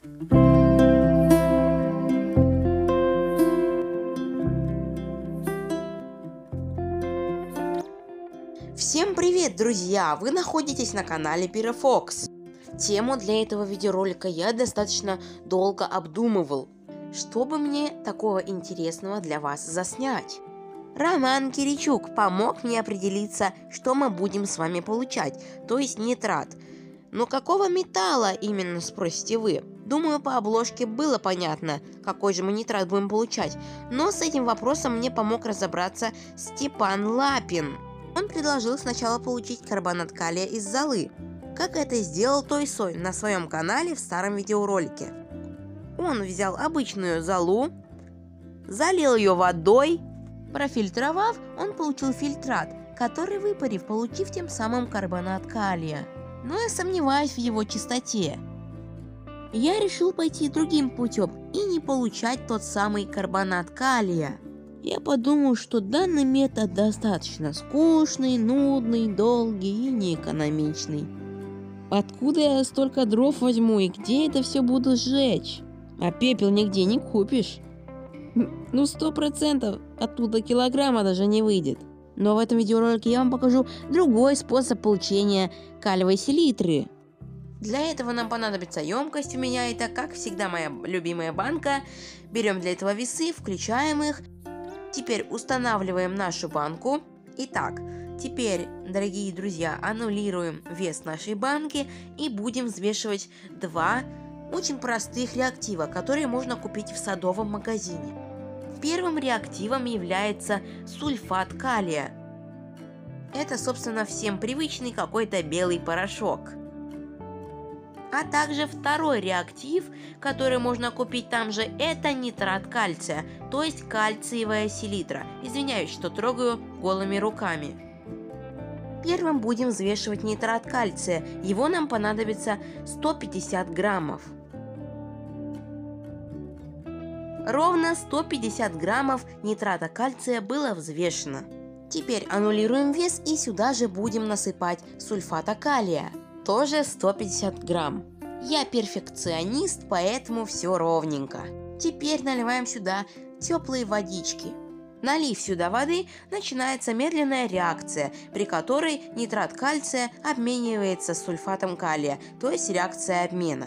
Всем привет, друзья! Вы находитесь на канале Pyrofox. Тему для этого видеоролика я достаточно долго обдумывал, чтобы мне такого интересного для вас заснять. Роман Киричук помог мне определиться, что мы будем с вами получать, то есть нитрат. Но какого металла именно, спросите вы? Думаю, по обложке было понятно, какой же мы нитрат будем получать, но с этим вопросом мне помог разобраться Степан Лапин. Он предложил сначала получить карбонат калия из золы, как это сделал Той Сой на своем канале в старом видеоролике. Он взял обычную золу, залил ее водой, профильтровав, он получил фильтрат, который выпарив, получив тем самым карбонат калия. Но я сомневаюсь в его чистоте. Я решил пойти другим путем и не получать тот самый карбонат калия. Я подумал, что данный метод достаточно скучный, нудный, долгий и неэкономичный. Откуда я столько дров возьму и где это все буду сжечь? А пепел нигде не купишь. Ну 100% оттуда килограмма даже не выйдет. Но в этом видеоролике я вам покажу другой способ получения калиевой селитры. Для этого нам понадобится емкость, у меня это, как всегда, моя любимая банка. Берем для этого весы, включаем их. Теперь устанавливаем нашу банку. Итак, теперь, дорогие друзья, аннулируем вес нашей банки и будем взвешивать два очень простых реактива, которые можно купить в садовом магазине. Первым реактивом является сульфат калия. Это, собственно, всем привычный какой-то белый порошок. А также второй реактив, который можно купить там же, это нитрат кальция, то есть кальциевая селитра. Извиняюсь, что трогаю голыми руками. Первым будем взвешивать нитрат кальция. Его нам понадобится 150 граммов. Ровно 150 граммов нитрата кальция было взвешено. Теперь аннулируем вес и сюда же будем насыпать сульфата калия. Тоже 150 грамм. Я перфекционист, поэтому все ровненько. Теперь наливаем сюда теплые водички. Налив сюда воды, начинается медленная реакция, при которой нитрат кальция обменивается с сульфатом калия, то есть реакция обмена.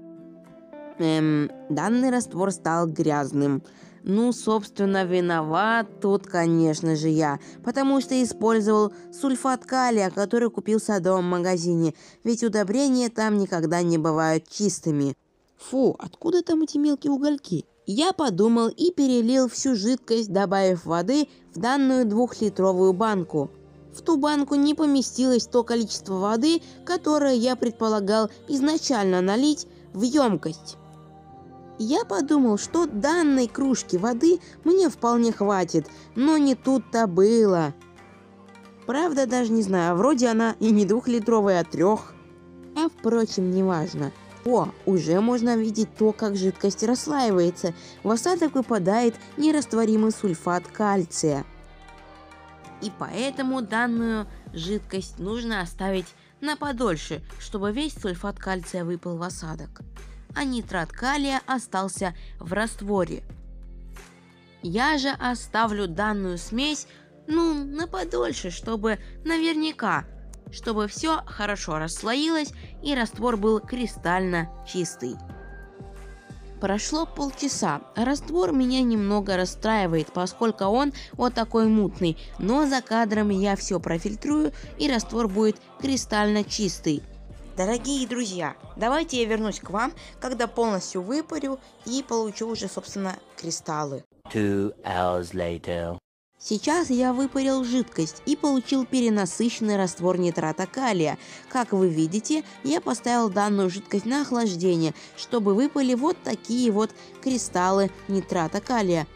Данный раствор стал грязным. Ну, собственно, виноват тут, конечно же, я, потому что использовал сульфат калия, который купил в садовом магазине, ведь удобрения там никогда не бывают чистыми. Фу, откуда там эти мелкие угольки? Я подумал и перелил всю жидкость, добавив воды в данную 2-литровую банку. В ту банку не поместилось то количество воды, которое я предполагал изначально налить в емкость. Я подумал, что данной кружки воды мне вполне хватит, но не тут-то было. Правда, даже не знаю, вроде она и не 2-литровая, а 3. А впрочем, неважно. О, уже можно видеть то, как жидкость расслаивается. В осадок выпадает нерастворимый сульфат кальция. И поэтому данную жидкость нужно оставить на подольше, чтобы весь сульфат кальция выпал в осадок. А нитрат калия остался в растворе. Я же оставлю данную смесь, на подольше, чтобы наверняка, чтобы все хорошо расслоилось и раствор был кристально чистый. Прошло полчаса, раствор меня немного расстраивает, поскольку он вот такой мутный, но за кадром я все профильтрую и раствор будет кристально чистый. Дорогие друзья, давайте я вернусь к вам, когда полностью выпарю и получу уже, собственно, кристаллы. 2 hours later. Сейчас я выпарил жидкость и получил перенасыщенный раствор нитрата калия. Как вы видите, я поставил данную жидкость на охлаждение, чтобы выпали вот такие вот кристаллы нитрата калия.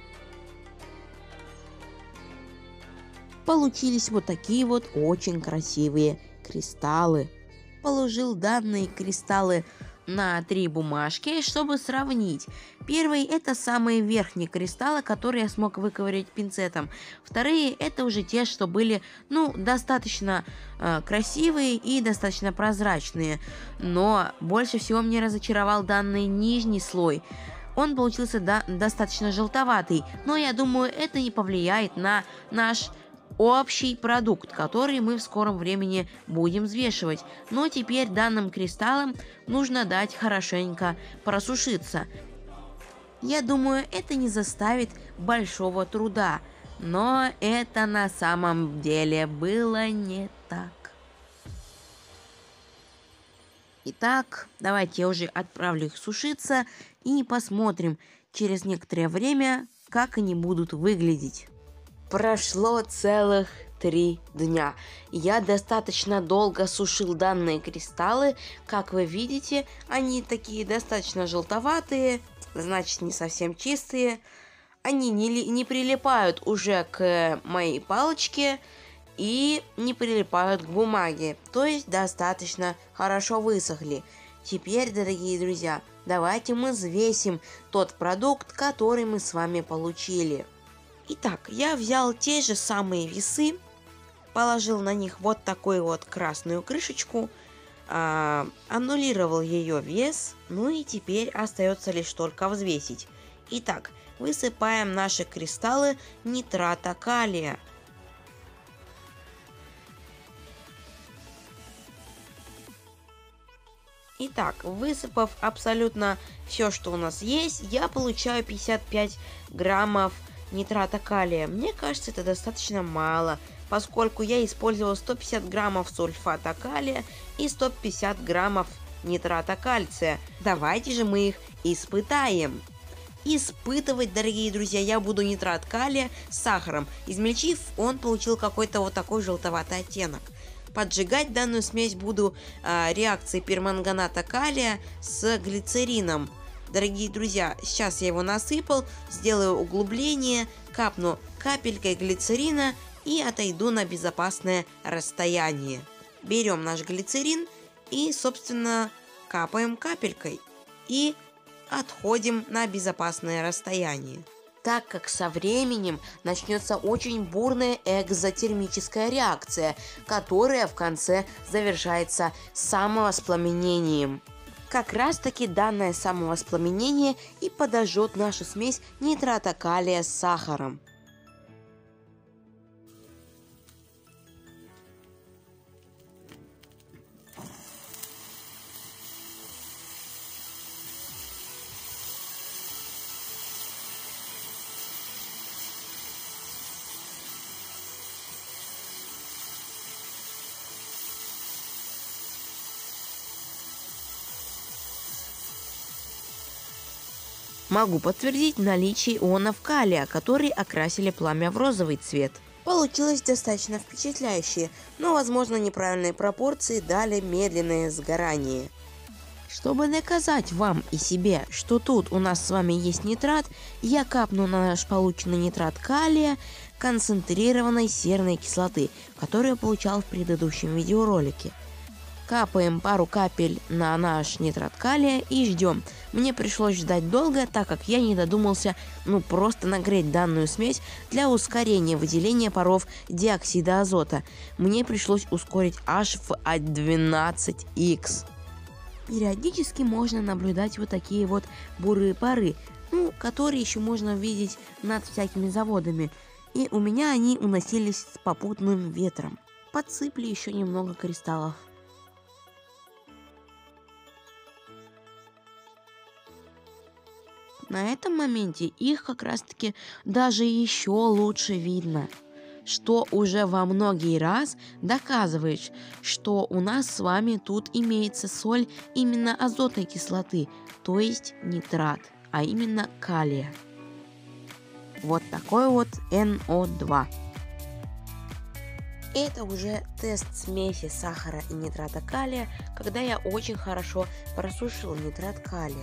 Получились вот такие вот очень красивые кристаллы. Положил данные кристаллы на 3 бумажки, чтобы сравнить. Первый — это самые верхние кристаллы, которые я смог выковырять пинцетом. Вторые — это уже те, что были, достаточно красивые и достаточно прозрачные. Но больше всего мне разочаровал данный нижний слой. Он получился достаточно желтоватый, но я думаю, это не повлияет на наш общий продукт, который мы в скором времени будем взвешивать. Но теперь данным кристаллам нужно дать хорошенько просушиться. Я думаю, это не заставит большого труда, но это на самом деле было не так. Итак, давайте я уже отправлю их сушиться и посмотрим через некоторое время, как они будут выглядеть. Прошло целых 3 дня. Я достаточно долго сушил данные кристаллы. Как вы видите, они такие достаточно желтоватые, значит, не совсем чистые. Они не прилипают уже к моей палочке и не прилипают к бумаге, то есть достаточно хорошо высохли. Теперь, дорогие друзья, давайте мы взвесим тот продукт, который мы с вами получили. Итак, я взял те же самые весы, положил на них вот такую вот красную крышечку, аннулировал ее вес, и теперь остается лишь только взвесить. Итак, высыпаем наши кристаллы нитрата калия. Итак, высыпав абсолютно все, что у нас есть, я получаю 55 граммов нитрата калия. Мне кажется, это достаточно мало, поскольку я использовал 150 граммов сульфата калия и 150 граммов нитрата кальция. Давайте же мы их испытаем. Испытывать, дорогие друзья, я буду нитрат калия с сахаром. Измельчив, он получил какой-то вот такой желтоватый оттенок. Поджигать данную смесь буду реакцией перманганата калия с глицерином. Дорогие друзья, сейчас я его насыпал, сделаю углубление, капну капелькой глицерина и отойду на безопасное расстояние. Берем наш глицерин и, собственно, капаем капелькой и отходим на безопасное расстояние. Так как со временем начнется очень бурная экзотермическая реакция, которая в конце завершается самовоспламенением. Как раз таки данное самовоспламенение и подожжет нашу смесь нитрата калия с сахаром. Могу подтвердить наличие ионов калия, которые окрасили пламя в розовый цвет. Получилось достаточно впечатляюще, но, возможно, неправильные пропорции дали медленное сгорание. Чтобы доказать вам и себе, что тут у нас с вами есть нитрат, я капну на наш полученный нитрат калия концентрированной серной кислоты, которую я получал в предыдущем видеоролике. Капаем пару капель на наш нитрат калия и ждем. Мне пришлось ждать долго, так как я не додумался просто нагреть данную смесь для ускорения выделения паров диоксида азота. Мне пришлось ускорить аж в 12х. Периодически можно наблюдать вот такие вот бурые пары, которые еще можно видеть над всякими заводами. И у меня они уносились с попутным ветром. Подсыпали еще немного кристаллов. На этом моменте их как раз таки даже еще лучше видно, что уже во многие раз доказывает, что у нас с вами тут имеется соль именно азотной кислоты, то есть нитрат, а именно калия. Вот такой вот NO2. Это уже тест смеси сахара и нитрата калия, когда я очень хорошо просушил нитрат калия.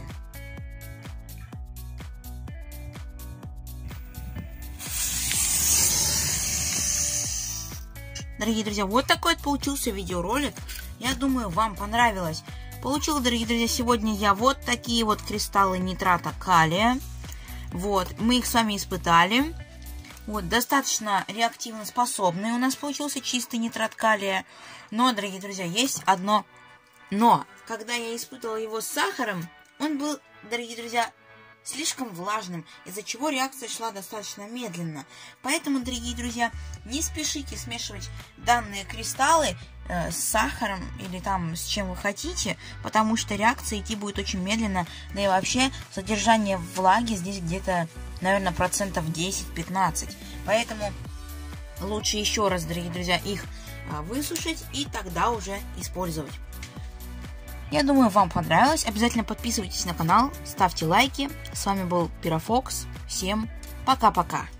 Дорогие друзья, вот такой вот получился видеоролик. Я думаю, вам понравилось. Получил, дорогие друзья, сегодня я вот такие вот кристаллы нитрата калия. Вот, мы их с вами испытали. Вот, достаточно реактивно способный у нас получился чистый нитрат калия. Но, дорогие друзья, есть одно но. Когда я испытывала его с сахаром, он был, дорогие друзья, слишком влажным, из-за чего реакция шла достаточно медленно. Поэтому, дорогие друзья, не спешите смешивать данные кристаллы с сахаром или там с чем вы хотите, потому что реакция идти будет очень медленно, да и вообще содержание влаги здесь где-то, наверное, процентов 10-15. Поэтому лучше еще раз, дорогие друзья, их высушить и тогда уже использовать. Я думаю, вам понравилось. Обязательно подписывайтесь на канал, ставьте лайки. С вами был Пирофокс. Всем пока-пока.